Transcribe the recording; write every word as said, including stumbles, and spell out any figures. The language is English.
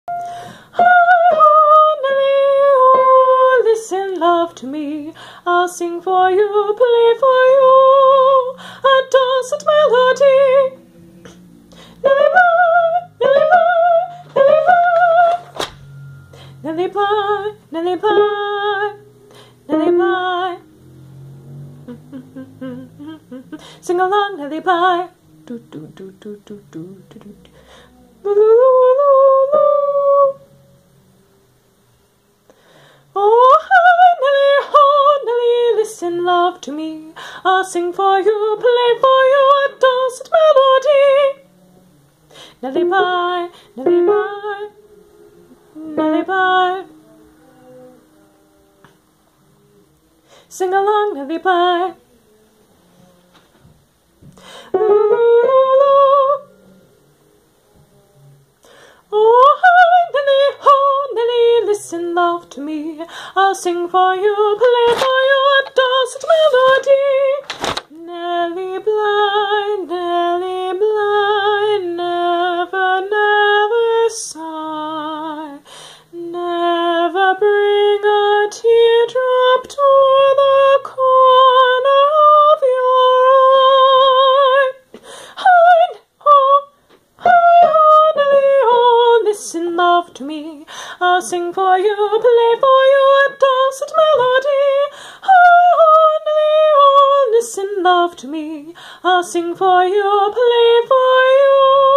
Oh, listen, love, to me. I'll sing for you, play for you a dulcet melody. Lily pie, Lily pie, Lily pie. Sing along, Lily pie. Do do do do do do do do. Oh, hi, Nelly, oh, Nelly, listen, love, to me. I'll sing for you, play for you a dulcet melody. Nelly pie, Nelly pie, Nelly pie. Sing along, Nelly pie. Oh, hi, Nelly, oh, Nelly, listen, love, to me. I'll sing for you, play for you a dulcet melody. Nelly blind, Nelly blind, never, never sigh, never bring a teardrop to the corner of your eye. Hi, ho, hi, ho, Nelly, ho, listen, love, to me. I'll sing for you, play for you a dulcet melody. Hi, ho, Nelly, ho, listen, love, to me. I'll sing for you, play for you